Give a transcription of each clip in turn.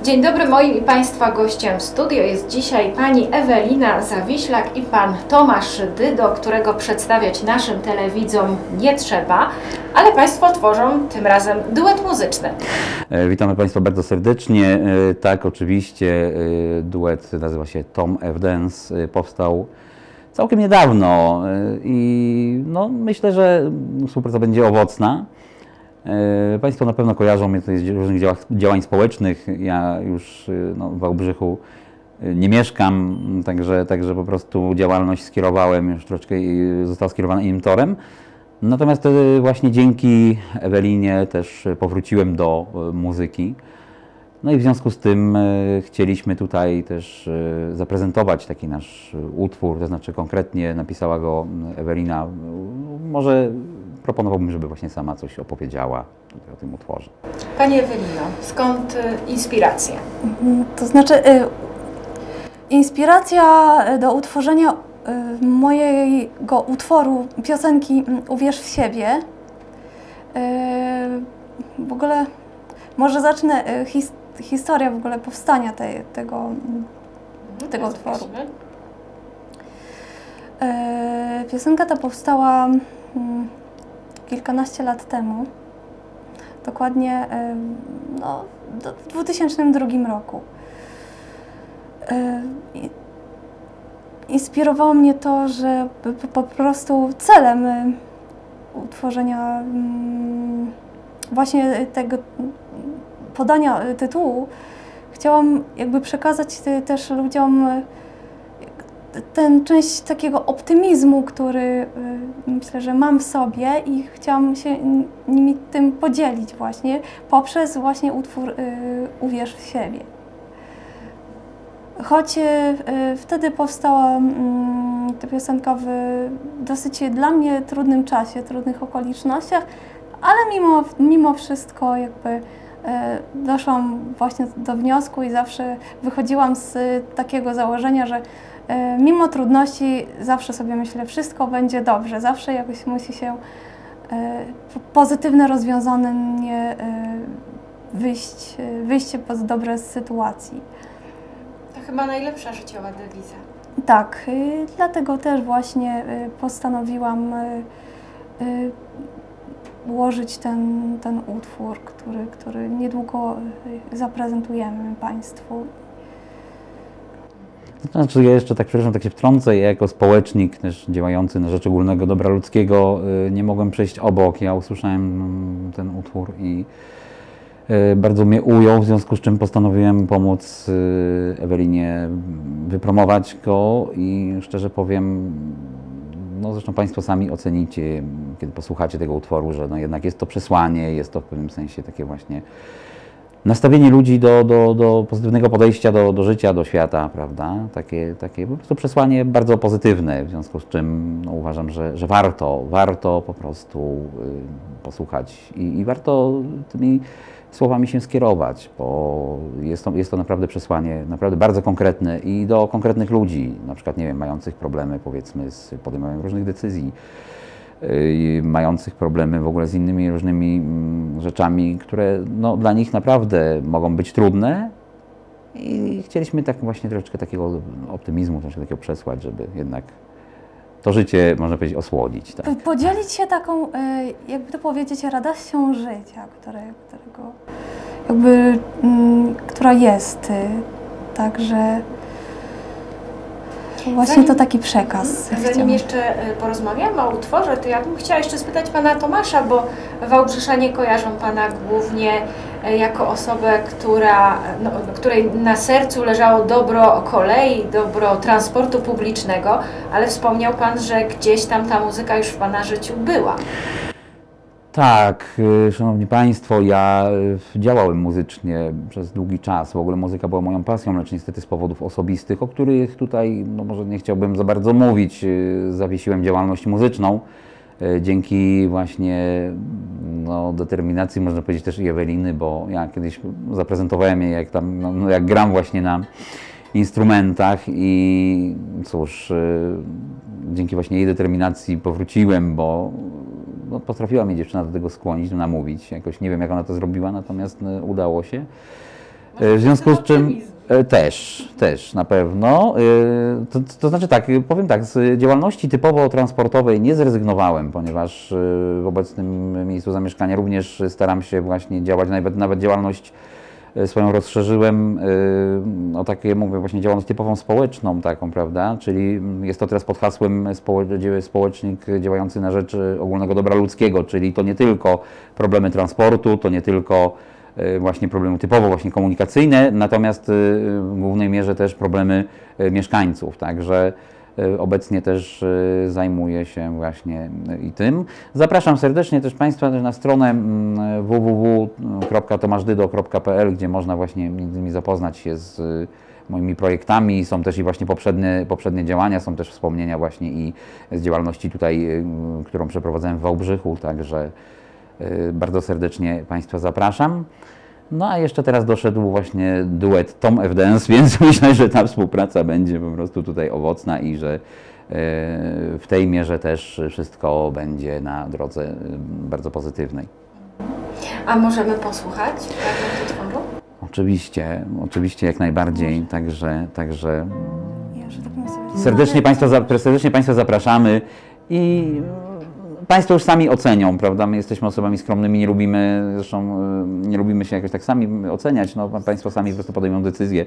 Dzień dobry, moim i Państwa gościem w studio jest dzisiaj Pani Ewelina Zawiślak i Pan Tomasz Dydo, którego przedstawiać naszym telewidzom nie trzeba, ale Państwo tworzą tym razem duet muzyczny. Witamy Państwa bardzo serdecznie. Tak, oczywiście duet nazywa się Tom F. Dance, powstał całkiem niedawno i no, myślę, że współpraca będzie owocna. Państwo na pewno kojarzą mnie tutaj z różnych działań społecznych. Ja już w Wałbrzychu nie mieszkam, także po prostu działalność skierowałem, już troszeczkę została skierowana innym torem. Natomiast właśnie dzięki Ewelinie też powróciłem do muzyki. No i w związku z tym chcieliśmy tutaj też zaprezentować taki nasz utwór, to znaczy konkretnie napisała go Ewelina. Może proponowałbym, żeby właśnie sama coś opowiedziała o tym utworze. Pani Ewelino, skąd inspiracja? To znaczy inspiracja do utworzenia mojego utworu, piosenki Uwierz w siebie. W ogóle może zacznę historię w ogóle powstania tego utworu. Piosenka ta powstała kilkanaście lat temu, dokładnie w 2002 roku. Inspirowało mnie to, że po prostu celem utworzenia właśnie tego podania tytułu chciałam jakby przekazać też ludziom tę część takiego optymizmu, który myślę, że mam w sobie i chciałam się nimi tym podzielić właśnie poprzez właśnie utwór Uwierz w siebie. Choć wtedy powstała ta piosenka w dosyć dla mnie trudnym czasie, trudnych okolicznościach, ale mimo wszystko jakby doszłam właśnie do wniosku i zawsze wychodziłam z takiego założenia, że mimo trudności zawsze sobie myślę, wszystko będzie dobrze, zawsze jakoś musi się pozytywne rozwiązanie wyjście z dobre z sytuacji. To chyba najlepsza życiowa dewiza. Tak, dlatego też właśnie postanowiłam ułożyć ten utwór, który niedługo zaprezentujemy Państwu. Znaczy, ja jeszcze tak, przepraszam, tak się wtrącę, ja jako społecznik też działający na rzecz ogólnego dobra ludzkiego nie mogłem przejść obok. Ja usłyszałem ten utwór i bardzo mnie ujął, w związku z czym postanowiłem pomóc Ewelinie wypromować go i szczerze powiem, no zresztą Państwo sami ocenicie, kiedy posłuchacie tego utworu, że no jednak jest to przesłanie, jest to w pewnym sensie takie właśnie nastawienie ludzi do pozytywnego podejścia do życia, do świata, prawda? Takie po prostu przesłanie bardzo pozytywne, w związku z czym no, uważam, że warto po prostu posłuchać i warto tymi słowami się skierować, bo jest to naprawdę przesłanie, naprawdę bardzo konkretne i do konkretnych ludzi, na przykład, nie wiem, mających problemy, powiedzmy, z podejmowaniem różnych decyzji, mających problemy w ogóle z innymi różnymi rzeczami, które no, dla nich naprawdę mogą być trudne i chcieliśmy tak właśnie troszeczkę takiego optymizmu, troszeczkę takiego przesłać, żeby jednak to życie, można powiedzieć, osłodzić. Tak? Podzielić się taką, jakby to powiedzieć, radością życia, która jest, także właśnie to taki przekaz. Zanim jeszcze porozmawiamy o utworze, to ja bym chciała jeszcze spytać Pana Tomasza, bo Wałbrzyszanie kojarzą Pana głównie jako osobę, której na sercu leżało dobro kolei, dobro transportu publicznego, ale wspomniał Pan, że gdzieś tam ta muzyka już w Pana życiu była. Tak, Szanowni Państwo, ja działałem muzycznie przez długi czas. W ogóle muzyka była moją pasją, lecz niestety z powodów osobistych, o których tutaj no może nie chciałbym za bardzo mówić, zawiesiłem działalność muzyczną. Dzięki właśnie determinacji, można powiedzieć, też i Eweliny, bo ja kiedyś zaprezentowałem jej, jak gram właśnie na instrumentach i cóż, dzięki właśnie jej determinacji powróciłem, bo potrafiła mnie dziewczyna do tego skłonić, namówić. Jakoś nie wiem, jak ona to zrobiła, natomiast udało się. W związku z czym Optymizm. też na pewno. To znaczy tak, powiem tak, z działalności typowo transportowej nie zrezygnowałem, ponieważ w obecnym miejscu zamieszkania również staram się właśnie działać, nawet działalność swoją rozszerzyłem o takie, mówię, właśnie działalność typową społeczną taką, prawda, czyli jest to teraz pod hasłem społecznik działający na rzecz ogólnego dobra ludzkiego, czyli to nie tylko problemy transportu, to nie tylko właśnie problemy typowo właśnie komunikacyjne, natomiast w głównej mierze też problemy mieszkańców, także obecnie też zajmuję się właśnie i tym. Zapraszam serdecznie też Państwa na stronę www.tomaszdydo.pl, gdzie można właśnie między innymi zapoznać się z moimi projektami. Są też i właśnie poprzednie działania, są też wspomnienia właśnie i z działalności tutaj, którą przeprowadzałem w Wałbrzychu, także bardzo serdecznie Państwa zapraszam. No a jeszcze teraz doszedł właśnie duet Tom F. Dance, więc myślę, że ta współpraca będzie po prostu tutaj owocna i że w tej mierze też wszystko będzie na drodze bardzo pozytywnej. A możemy posłuchać fragment utworu? Oczywiście jak najbardziej, także Ja, że tak powiem sobie serdecznie Państwa zapraszamy i Państwo już sami ocenią, prawda? My jesteśmy osobami skromnymi, nie lubimy się jakoś tak sami oceniać, no Państwo sami po prostu podejmą decyzję.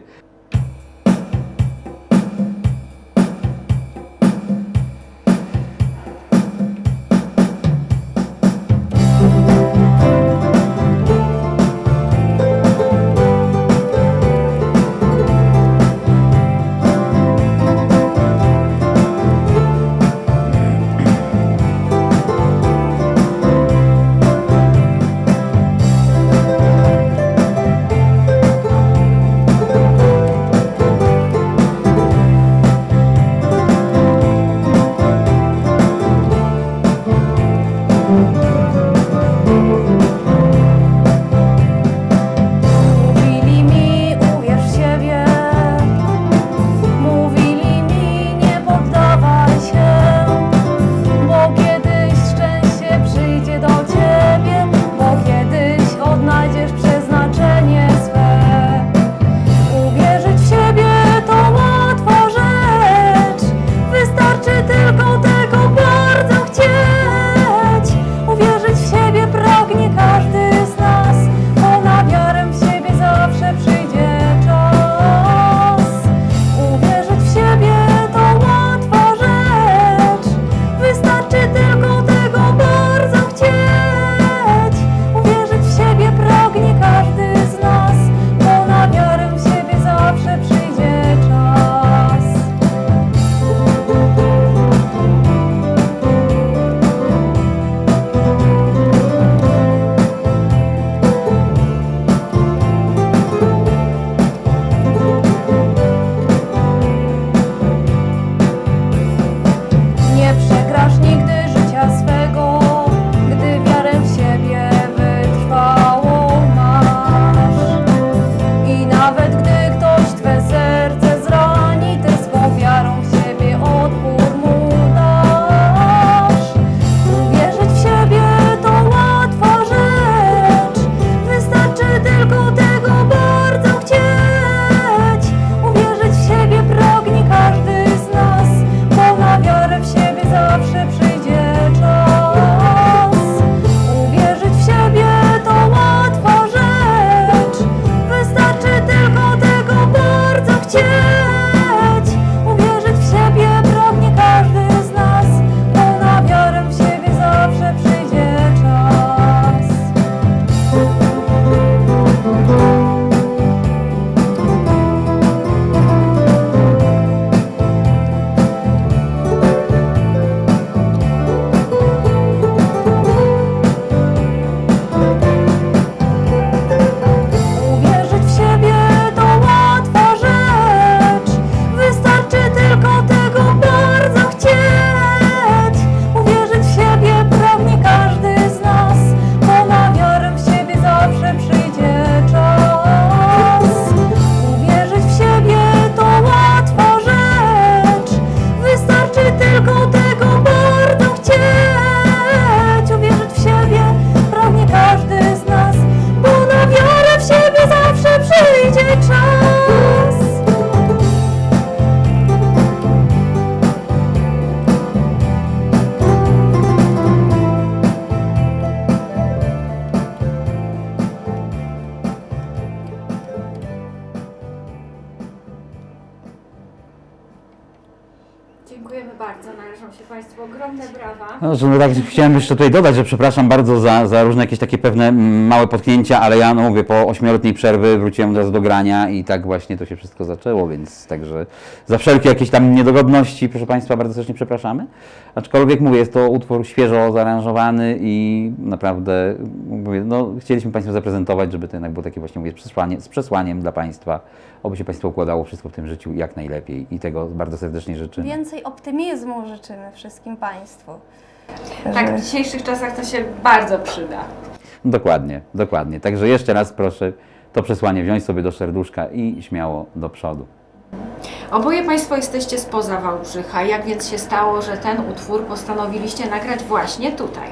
Dziękujemy bardzo, należą się Państwu ogromne brawa. No tak, chciałem jeszcze tutaj dodać, że przepraszam bardzo za różne jakieś takie pewne małe potknięcia, ale ja, no mówię, po 8-letniej przerwy wróciłem od razu do grania i tak właśnie to się wszystko zaczęło, więc także za wszelkie jakieś tam niedogodności, proszę Państwa, bardzo serdecznie przepraszamy. Aczkolwiek mówię, jest to utwór świeżo zaaranżowany i naprawdę, mówię, no chcieliśmy Państwu zaprezentować, żeby to jednak było takie właśnie, mówię, z przesłaniem dla Państwa, oby się Państwu układało wszystko w tym życiu jak najlepiej i tego bardzo serdecznie życzymy. Więcej optymizmu życzymy wszystkim Państwu. Tak, w dzisiejszych czasach to się bardzo przyda. Dokładnie, dokładnie. Także jeszcze raz proszę to przesłanie wziąć sobie do serduszka i śmiało do przodu. Oboje Państwo jesteście spoza Wałbrzycha. Jak więc się stało, że ten utwór postanowiliście nagrać właśnie tutaj?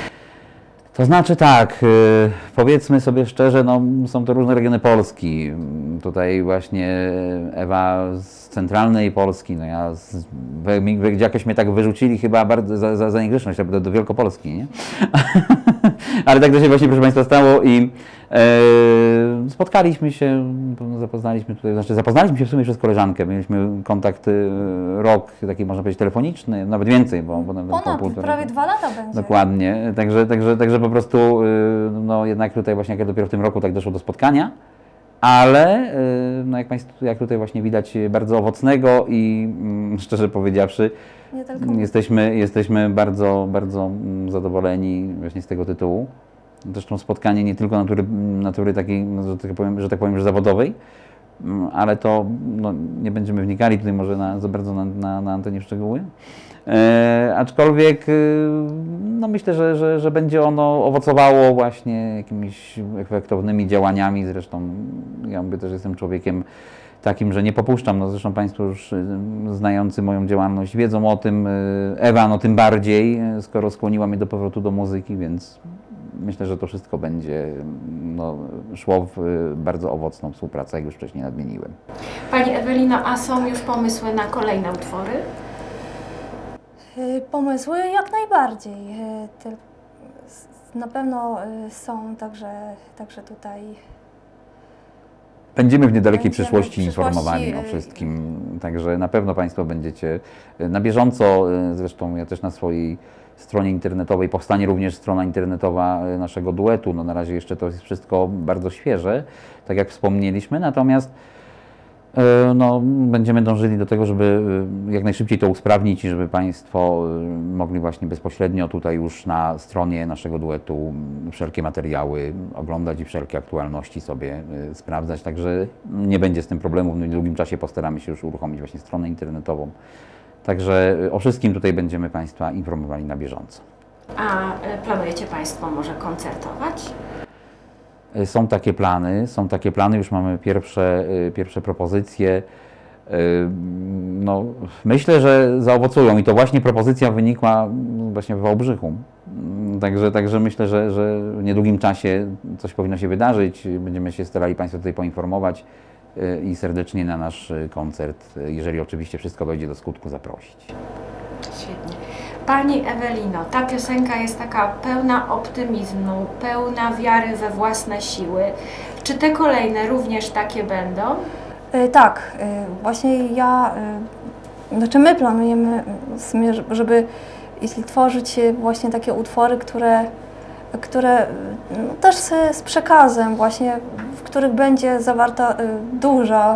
To znaczy tak, powiedzmy sobie szczerze, no, są to różne regiony Polski. Tutaj właśnie Ewa z centralnej Polski, no ja jakoś mnie tak wyrzucili chyba bardzo za niegrzeczność do Wielkopolski, nie? Ale tak to się właśnie, proszę Państwa, stało i spotkaliśmy się, zapoznaliśmy tutaj, znaczy zapoznaliśmy się w sumie przez koleżankę, mieliśmy kontakt rok, taki można powiedzieć telefoniczny, nawet więcej, bo Ponad prawie 2 lata będzie. Dokładnie, także po prostu, no jednak tutaj właśnie jak dopiero w tym roku tak doszło do spotkania, ale no jak tutaj właśnie widać, bardzo owocnego i szczerze powiedziawszy, Nie tylko jesteśmy bardzo, bardzo zadowoleni właśnie z tego tytułu. Zresztą spotkanie nie tylko natury takiej, no, że tak powiem, że zawodowej, ale to no, nie będziemy wnikali tutaj może za bardzo na antenie w szczegóły. Aczkolwiek no myślę, że będzie ono owocowało właśnie jakimiś efektownymi działaniami. Zresztą ja mówię też, jestem człowiekiem takim, że nie popuszczam. No zresztą Państwo już znający moją działalność wiedzą o tym. Ewa no tym bardziej, skoro skłoniła mnie do powrotu do muzyki, więc myślę, że to wszystko będzie no, szło w bardzo owocną współpracę, jak już wcześniej nadmieniłem. Pani Ewelino, a są już pomysły na kolejne utwory? Pomysły jak najbardziej. Na pewno są także tutaj. Będziemy w niedalekiej Będziemy przyszłości w przyszłości, informowani o wszystkim, także na pewno Państwo będziecie na bieżąco. Zresztą ja też na swojej stronie internetowej powstanie również strona internetowa naszego duetu. No na razie jeszcze to jest wszystko bardzo świeże, tak jak wspomnieliśmy, natomiast no, będziemy dążyli do tego, żeby jak najszybciej to usprawnić i żeby Państwo mogli właśnie bezpośrednio tutaj już na stronie naszego duetu wszelkie materiały oglądać i wszelkie aktualności sobie sprawdzać. Także nie będzie z tym problemu. W niedługim czasie postaramy się już uruchomić właśnie stronę internetową. Także o wszystkim tutaj będziemy Państwa informowali na bieżąco. A planujecie Państwo może koncertować? Są takie plany, już mamy pierwsze propozycje. No, myślę, że zaowocują i to właśnie propozycja wynikła właśnie w Wałbrzychu. Także myślę, że w niedługim czasie coś powinno się wydarzyć. Będziemy się starali Państwa tutaj poinformować i serdecznie na nasz koncert, jeżeli oczywiście wszystko dojdzie do skutku, zaprosić. Świetnie. Pani Ewelino, ta piosenka jest taka pełna optymizmu, pełna wiary we własne siły. Czy te kolejne również takie będą? Tak, właśnie znaczy my planujemy, żeby jeśli tworzyć właśnie takie utwory, które no, też z przekazem właśnie, w których będzie zawarta duża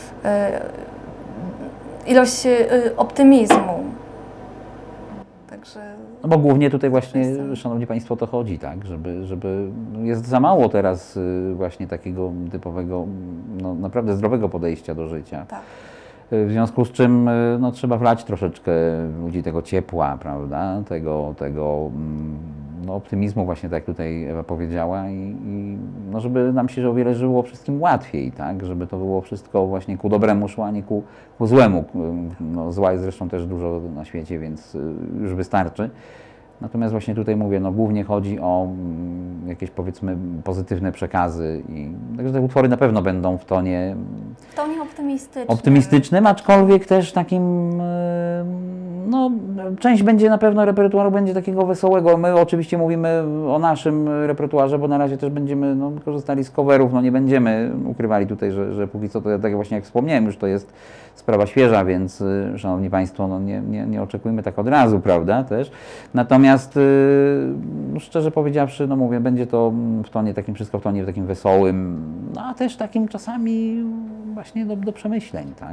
ilość optymizmu. Także no bo głównie tutaj właśnie, Szanowni Państwo, o to chodzi, tak, żeby jest za mało teraz właśnie takiego typowego, no, naprawdę zdrowego podejścia do życia. tak. W związku z czym no, trzeba wlać troszeczkę ludzi tego ciepła, prawda, tego no, optymizmu właśnie, tak jak tutaj Ewa powiedziała i no, żeby nam się o wiele żyło wszystkim łatwiej, tak, żeby to było wszystko właśnie ku dobremu szło, a nie ku złemu. No, zła jest zresztą też dużo na świecie, więc już wystarczy. Natomiast właśnie tutaj mówię, no głównie chodzi o jakieś powiedzmy pozytywne przekazy i także te utwory na pewno będą w tonie optymistycznym. optymistycznym, aczkolwiek też takim no, część będzie na pewno repertuaru będzie takiego wesołego. My oczywiście mówimy o naszym repertuarze, bo na razie też będziemy korzystali z coverów. No nie będziemy ukrywali tutaj, że póki co, to tak właśnie jak wspomniałem, już to jest sprawa świeża, więc szanowni Państwo, no nie oczekujmy tak od razu, prawda, też. Natomiast szczerze powiedziawszy, no mówię, będzie to w tonie takim, wszystko w tonie takim wesołym, no a też takim czasami właśnie do przemyśleń, tak.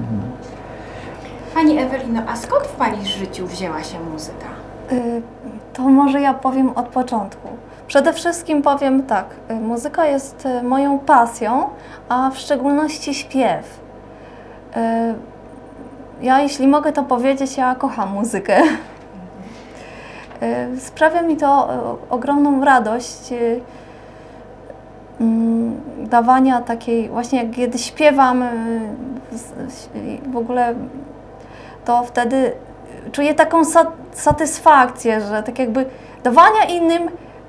Pani Ewelino, a skąd w Pani życiu wzięła się muzyka? To może ja powiem od początku. Przede wszystkim powiem tak, muzyka jest moją pasją, a w szczególności śpiew. Ja, jeśli mogę to powiedzieć, ja kocham muzykę. Sprawia mi to ogromną radość dawania takiej, właśnie jak kiedy śpiewam w ogóle, to wtedy czuję taką satysfakcję, że tak jakby dawania innym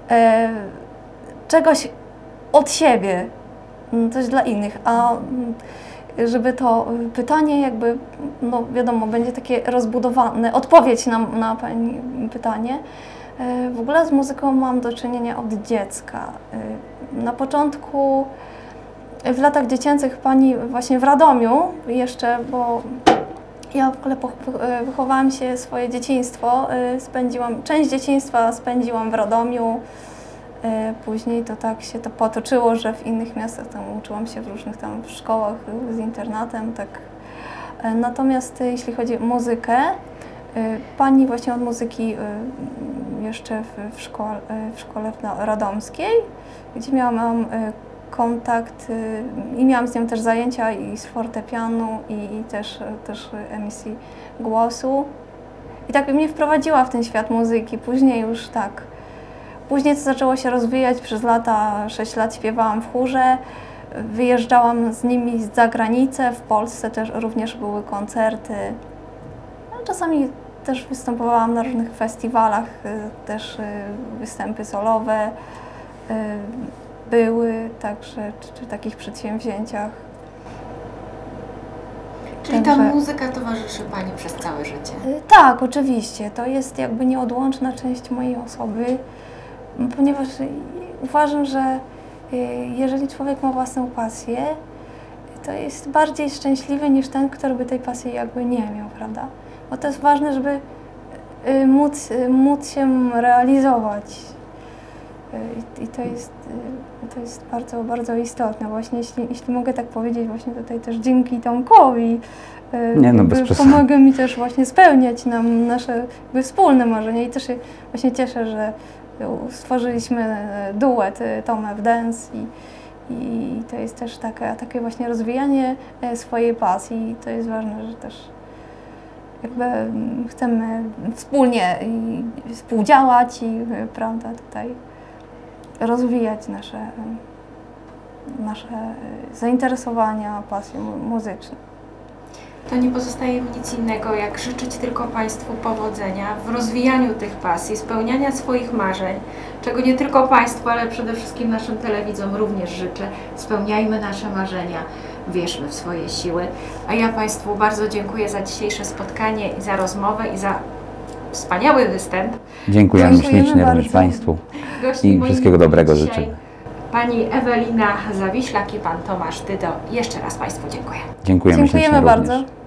czegoś od siebie, coś dla innych, a żeby to pytanie jakby, no wiadomo, będzie takie rozbudowane, odpowiedź na Pani pytanie. W ogóle z muzyką mam do czynienia od dziecka. Na początku, w latach dziecięcych Pani właśnie w Radomiu jeszcze, bo ja w ogóle wychowałam się, swoje dzieciństwo, część dzieciństwa spędziłam w Radomiu. Później to tak się to potoczyło, że w innych miastach tam uczyłam się w różnych tam szkołach z internatem, tak. Natomiast jeśli chodzi o muzykę, Pani właśnie od muzyki jeszcze w szkole radomskiej, gdzie miałam kontakt i miałam z nią też zajęcia i z fortepianu i też emisji głosu. I tak mnie wprowadziła w ten świat muzyki. Później już tak. Później to zaczęło się rozwijać przez lata, 6 lat śpiewałam w chórze, wyjeżdżałam z nimi za granicę, w Polsce też również były koncerty. No, czasami też występowałam na różnych festiwalach, też występy solowe były, także czy takich przedsięwzięciach. Czyli ta muzyka towarzyszy Pani przez całe życie? Tak, oczywiście. To jest jakby nieodłączna część mojej osoby, ponieważ uważam, że jeżeli człowiek ma własną pasję, to jest bardziej szczęśliwy niż ten, który by tej pasji jakby nie miał, prawda? Bo to jest ważne, żeby móc się realizować. I to jest bardzo, bardzo istotne. Właśnie jeśli mogę tak powiedzieć, właśnie tutaj też dzięki Tomkowi pomaga mi też właśnie spełniać nam nasze wspólne marzenia i też się właśnie cieszę, że stworzyliśmy duet Tom F. Dance i to jest też takie właśnie rozwijanie swojej pasji i to jest ważne, że też jakby chcemy wspólnie współdziałać i prawda, tutaj rozwijać nasze zainteresowania, pasje muzyczne. To nie pozostaje mi nic innego, jak życzyć tylko Państwu powodzenia w rozwijaniu tych pasji, spełniania swoich marzeń, czego nie tylko Państwu, ale przede wszystkim naszym telewidzom również życzę. Spełniajmy nasze marzenia, wierzmy w swoje siły. A ja Państwu bardzo dziękuję za dzisiejsze spotkanie i za rozmowę i za wspaniały występ. Dziękujemy ślicznie również Państwu i wszystkiego dobrego życzę. Pani Ewelina Zawiślak i Pan Tomasz Dydo. Jeszcze raz Państwu dziękuję. Dziękujemy bardzo.